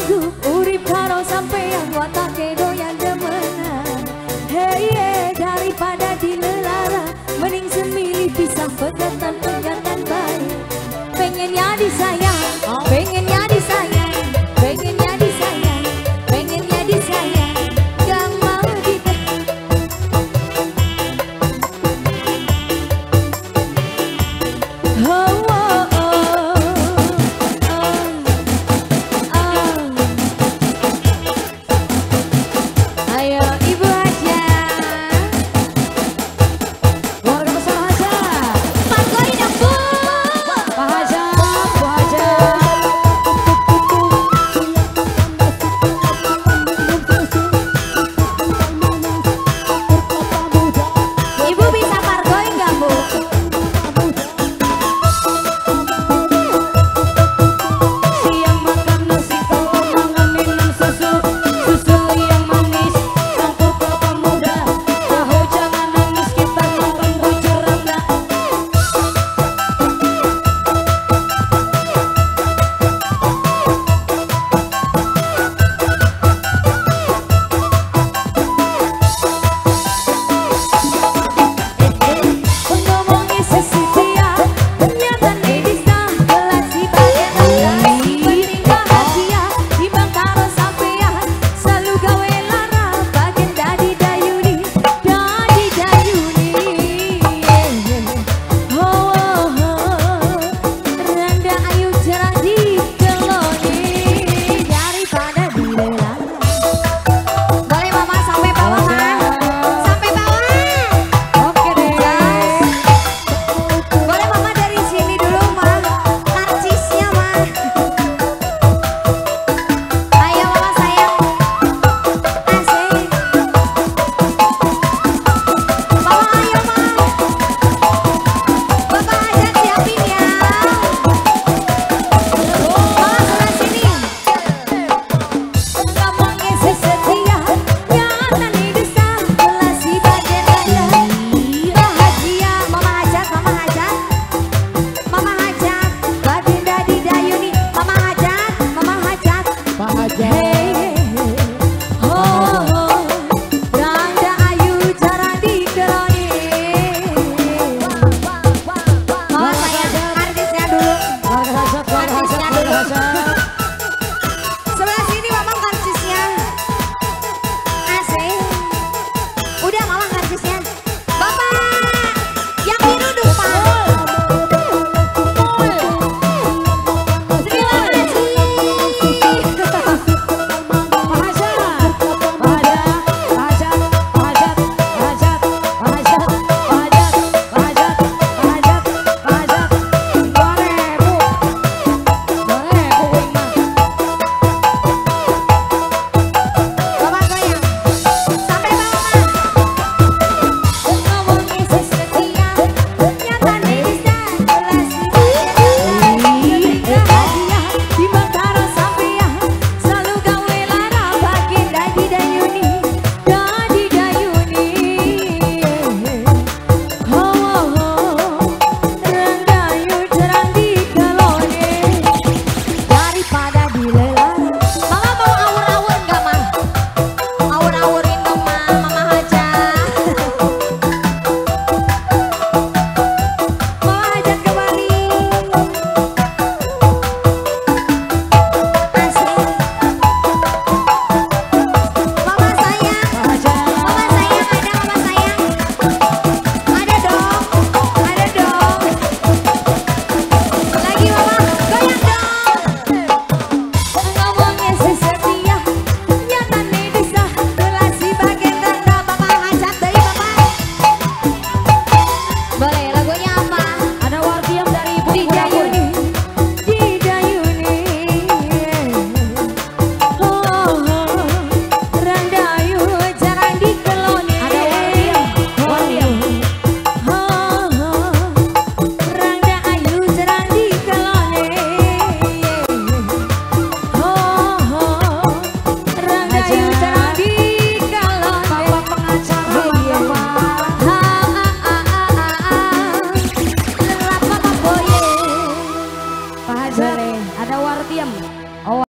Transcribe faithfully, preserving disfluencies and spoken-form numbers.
sanggup urip karo sampean watake doyan demenan. Hey yeah, daripada dilelara mending semilih pisah pegatan pegatan baik. Pengennya disayang, pengennya disayang, pengennya disayang, pengennya disayang, gak mau ditekan. Oh, oh, oh, oh, oh. Ayo Ibu Haja, warga besar Haja, Pak Gori dong Bu, Pak Haja, Bu Haja. Ibu bisa pargoi nggak Bu? Siang makan nasi, kalau malam minum susu, susu yang manis, campur kelapa muda, tahu jangan nangis kita nonton bujur randa. Ngomongnya sesetia, ternyata Nedisa gelas si bagian kasih penting bahagia di bangkaro sampean selalu gawe lara bagian dadi dayuni, dadi dayuni. Oh, oh, oh, randa ayu jarang dikeloni daripada dilelara. Boleh mama sampai bawah kan? Sampai bawah. Oke deh. Boleh mama dari sini dulu mah, karcisnya mah. Ayo mama sayang, asik. Mama ayo mah, Bapak Haja siapin ya. Mama sebelah sini. Ngomongnya sesetia, nyata nih desa gelas si bagian dada. Bahagia Mama Hajat, Mama Hajat, Mama Hajat, bagian dadi dayuni, Mama Hajat, Mama Hajat, Pak Haja. hey, hey, hey. Oh, oh, randa ayu jarang dikeloni. Mama sayang, artisnya dulu. Warga Haja, warga Haja, Artisnya warga dulu. Haja. Sebelah sini mama karcisnya. Asik. Udah mama karcisnya. Bapak, yang biru dong Pak. Terima kasih. Pak Haja, Pak Haja, Pak Haja, Pak Haja, Pak Haja, Pak Haja, Pak Haja, Pak Haja, Pak Haja, Pak Haja. Dua ribu. Dua ribu wing mah. Bapak goyang. Sampai bawah Mas. Ngomongnya sesetia, nyata Nedisa gelas si bagian dada. Bahagia di bangkaro sampean selalu gawe lara bagian dadi dayuni, dadi dayuni. Oh, oh, oh, randa ayu jarang dikeloni daripada dilelara. Mama mau awur-awur nggak mah? Awur-awurin dong mah, Mama Haja. Mama Hajat kembali. Asik. Mama sayang, Pak Haja. Mama sayang, ada Mama sayang. Ada dong, ada dong. Lagi Mama, goyang dong. Ngomongnya sesetia, nyata Nedisa gelas si bagian dada. Bapak Hajat dari Bapak. Boleh lagunya apa? Ada wardiam dari Ibu Di dayuni, di dayuni. Oh, oh, randa ayu jarang dikeloni. Ada wardiam, wardiam. Oh, oh, randa ayu jarang dikeloni. Oh, oh, randa ayu jarang dikeloni. Bapak pengacara, Bapak. Ha, ah, ah, ah, ah, ah. Lelap Mama Boye. Pak Haja, ada wardiam.